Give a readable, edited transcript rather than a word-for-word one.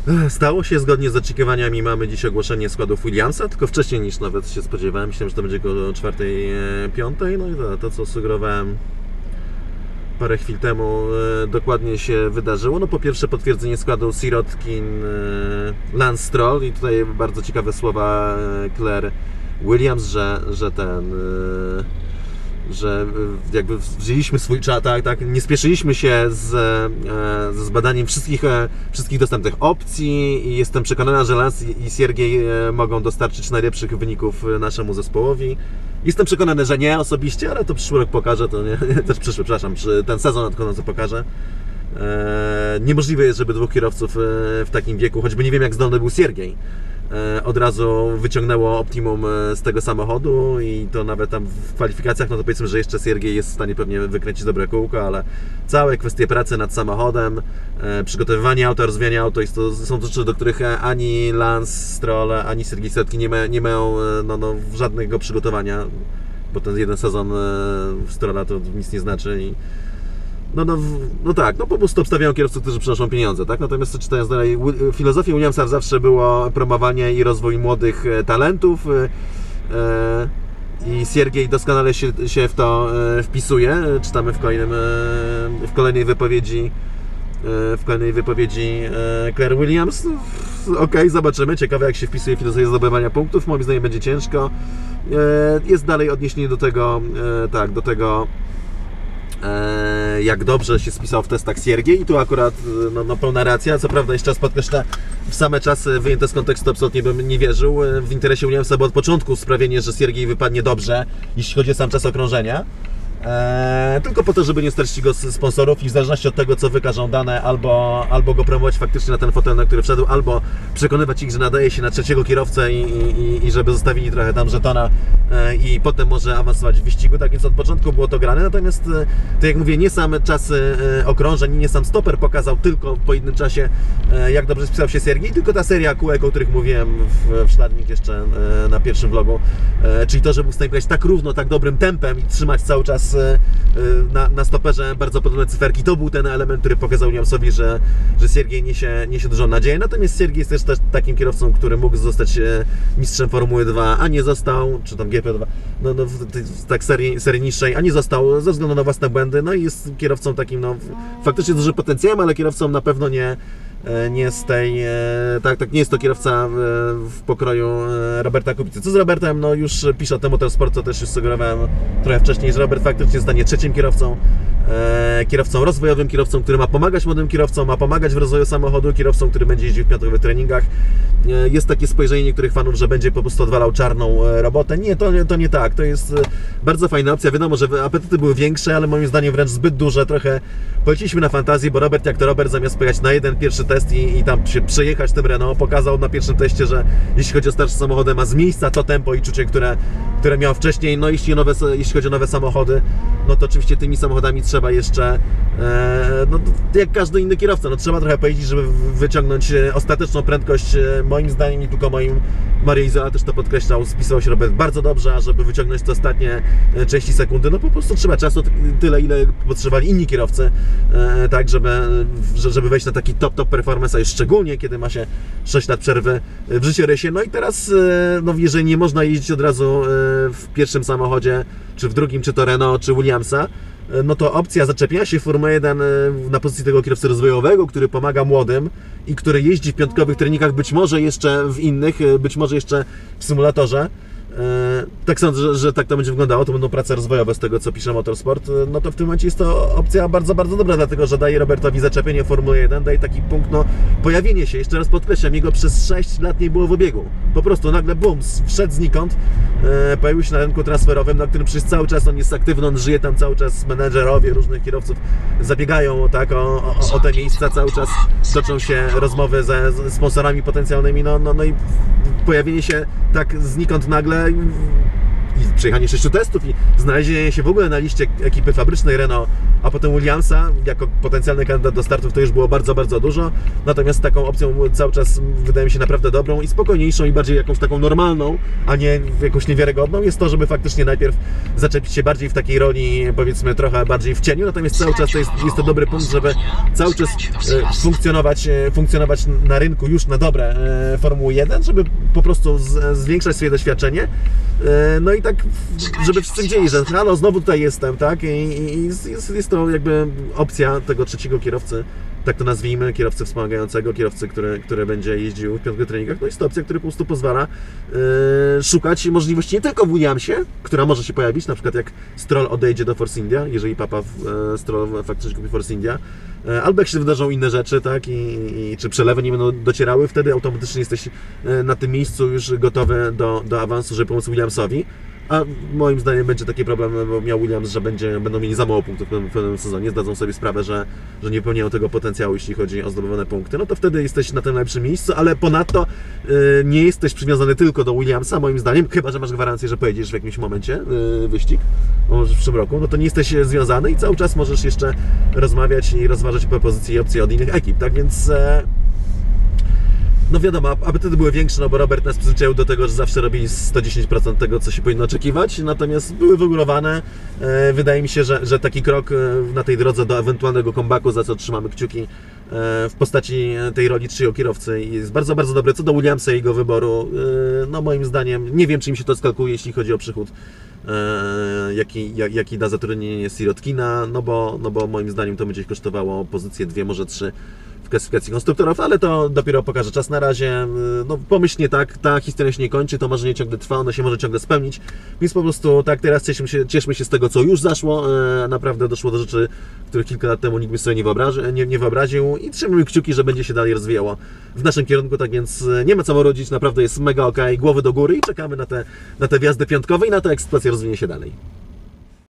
Stało się zgodnie z oczekiwaniami. Mamy dziś ogłoszenie składów Williamsa, tylko wcześniej niż nawet się spodziewałem. Myślałem, że to będzie go o 4:05. No i to co sugerowałem parę chwil temu, dokładnie się wydarzyło. No po pierwsze potwierdzenie składu Sirotkin, Lance Stroll i tutaj bardzo ciekawe słowa Claire Williams, że jakby wzięliśmy swój czas, tak, nie spieszyliśmy się z badaniem wszystkich dostępnych opcji i jestem przekonana, że Lance i Siergiej mogą dostarczyć najlepszych wyników naszemu zespołowi. Jestem przekonany, że nie osobiście, ale to przyszły rok pokaże, to nie, też ten sezon nadchodzący pokaże. Niemożliwe jest, żeby dwóch kierowców w takim wieku, choćby nie wiem jak zdolny był Siergiej, od razu wyciągnęło optimum z tego samochodu i to nawet tam w kwalifikacjach, no to powiedzmy, że jeszcze Siergiej jest w stanie pewnie wykręcić dobre kółko, ale całe kwestie pracy nad samochodem, przygotowywanie auta, rozwijanie auta, są to rzeczy, do których ani Lance Stroll, ani Siergiej Sirotkin nie mają żadnego przygotowania, bo ten jeden sezon Strolla to nic nie znaczy i tak, po prostu obstawiają kierowców, którzy przynoszą pieniądze, tak? Natomiast czytając dalej, filozofią Williamsa zawsze było promowanie i rozwój młodych talentów i Siergiej doskonale się w to wpisuje. Czytamy w kolejnej wypowiedzi Claire Williams. Okej, zobaczymy. Ciekawe jak się wpisuje filozofia zdobywania punktów. Moim zdaniem będzie ciężko. Jest dalej odniesienie do tego, jak dobrze się spisał w testach Siergiej i tu akurat pełna racja, co prawda jeszcze raz podkreślę, w same czasy wyjęte z kontekstu absolutnie bym nie wierzył. W interesie Williamsa było od początku sprawienie, że Siergiej wypadnie dobrze, jeśli chodzi o sam czas okrążenia. Tylko po to, żeby nie stracić go z sponsorów i w zależności od tego, co wykażą dane, albo go promować faktycznie na ten fotel, na który wszedł, albo przekonywać ich, że nadaje się na trzeciego kierowcę i żeby zostawili trochę tam żetona i potem może awansować w wyścigu. Tak więc od początku było to grane, natomiast to jak mówię, nie sam czas okrążeń, nie sam stoper pokazał tylko po jednym czasie, jak dobrze spisał się Siergiej, tylko ta seria kółek, o których mówiłem w śladnik jeszcze na pierwszym vlogu, czyli to, że był w stanie grać tak równo, tak dobrym tempem i trzymać cały czas na stoperze bardzo podobne cyferki. To był ten element, który pokazał Williamsowi, że Siergiej niesie dużą nadzieję. Natomiast Siergiej jest też takim kierowcą, który mógł zostać mistrzem Formuły 2, a nie został, czy tam GP2, tak serii niższej, a nie został ze względu na własne błędy. No i jest kierowcą takim, faktycznie z dużym potencjałem, ale kierowcą na pewno nie z tej, nie jest to kierowca w pokroju Roberta Kubicy. Co z Robertem? Już pisze o tym Motorsport, co też już sugerowałem trochę wcześniej, że Robert faktycznie zostanie trzecim kierowcą, kierowcą rozwojowym, kierowcą, który ma pomagać młodym kierowcom, ma pomagać w rozwoju samochodu, kierowcą, który będzie jeździł w piątkowych treningach. Jest takie spojrzenie niektórych fanów, że będzie po prostu odwalał czarną robotę. Nie, to nie tak. To jest bardzo fajna opcja. Wiadomo, że apetyty były większe, ale moim zdaniem wręcz zbyt duże. Trochę poleciliśmy na fantazji, bo Robert, jak to Robert, zamiast pojechać na jeden pierwszy test i tam się przejechać tym Renault, pokazał na pierwszym teście, że jeśli chodzi o starsze samochody, ma z miejsca to tempo i czucie, które miał wcześniej. No jeśli chodzi o nowe samochody, no to oczywiście tymi samochodami trzeba jeszcze, jak każdy inny kierowca, trzeba trochę pojeździć, żeby wyciągnąć ostateczną prędkość. Moim zdaniem, nie tylko moim, Mario Isola też to podkreślał, spisywał się Robert bardzo dobrze, a żeby wyciągnąć te ostatnie części sekundy, po prostu trzeba czasu tyle, ile potrzebowali inni kierowcy, tak, żeby wejść na taki top performance, a już szczególnie, kiedy ma się 6 lat przerwy w życiorysie. No i teraz, jeżeli nie można jeździć od razu w pierwszym samochodzie, czy w drugim, czy to Renault, czy Williamsa, no to opcja zaczepienia się w Formule 1 na pozycji tego kierowcy rozwojowego, który pomaga młodym i który jeździ w piątkowych treningach, być może jeszcze w innych, być może jeszcze w symulatorze. Tak sądzę, że tak to będzie wyglądało, to będą prace rozwojowe z tego, co pisze Motorsport, no to w tym momencie jest to opcja bardzo, bardzo dobra, dlatego że daje Robertowi zaczepienie Formuły 1, daje taki punkt, pojawienie się, jeszcze raz podkreślam, jego przez 6 lat nie było w obiegu, po prostu nagle bum, wszedł znikąd, pojawił się na rynku transferowym, na którym przez cały czas on jest aktywny, on żyje tam cały czas, menedżerowie różnych kierowców zabiegają o te miejsca, cały czas toczą się rozmowy ze sponsorami potencjalnymi, no i pojawienie się tak znikąd nagle i przejechanie 6 testów i znalezienie się w ogóle na liście ekipy fabrycznej Renault, a potem Williamsa jako potencjalny kandydat do startów to już było bardzo, bardzo dużo. Natomiast taką opcją cały czas wydaje mi się naprawdę dobrą i spokojniejszą i bardziej jakąś taką normalną, a nie jakąś niewiarygodną jest to, żeby faktycznie najpierw zaczepić się bardziej w takiej roli, powiedzmy trochę bardziej w cieniu, natomiast cały czas jest to dobry punkt, żeby cały czas funkcjonować na rynku już na dobre Formuły 1, żeby po prostu zwiększać swoje doświadczenie. No i tak, żeby wszyscy wiedzieli, że halo, znowu tutaj jestem, tak? I jest to jakby opcja tego trzeciego kierowcy, tak to nazwijmy, kierowcy wspomagającego, kierowcy, który będzie jeździł w piątych treningach. No jest to opcja, która po prostu pozwala szukać możliwości nie tylko w Williamsie, która może się pojawić, na przykład jak Stroll odejdzie do Force India, jeżeli papa Stroll faktycznie kupi Force India, albo jak się wydarzą inne rzeczy, tak, i czy przelewy nie będą docierały, wtedy automatycznie jesteś na tym miejscu już gotowy do awansu, żeby pomóc Williamsowi. A moim zdaniem będzie taki problem, bo miał Williams, że będą mieli za mało punktów w pewnym sezonie, zdadzą sobie sprawę, że nie wypełniają tego potencjału, jeśli chodzi o zdobywane punkty, no to wtedy jesteś na tym najlepszym miejscu, ale ponadto nie jesteś przywiązany tylko do Williamsa, moim zdaniem, chyba że masz gwarancję, że pojedziesz w jakimś momencie wyścig, może w przyszłym roku, no to nie jesteś związany i cały czas możesz jeszcze rozmawiać i rozważać propozycje i opcje od innych ekip, tak więc... No wiadomo, apetyty były większe, no bo Robert nas przyzwyczaił do tego, że zawsze robili 110% tego, co się powinno oczekiwać, natomiast były wygórowane. Wydaje mi się, że taki krok na tej drodze do ewentualnego comebacku, za co trzymamy kciuki, w postaci tej roli trzeciego kierowcy jest bardzo, bardzo dobre. Co do Williamsa i jego wyboru, no moim zdaniem, nie wiem, czy im się to skalkuje, jeśli chodzi o przychód, jaki da zatrudnienie Sirotkina, no bo moim zdaniem to będzie ich kosztowało pozycję 2, może 3 w klasyfikacji konstruktorów, ale to dopiero pokaże czas. Na razie, no pomyślnie tak, ta historia się nie kończy, to marzenie ciągle trwa, ono się może ciągle spełnić, więc po prostu tak, teraz cieszmy się z tego, co już zaszło, naprawdę doszło do rzeczy, których kilka lat temu nikt by sobie nie wyobraził i trzymamy kciuki, że będzie się dalej rozwijało w naszym kierunku, tak więc nie ma co marudzić, naprawdę jest mega okej, głowy do góry i czekamy na te wjazdy piątkowe i na to, jak sytuacja rozwinie się dalej.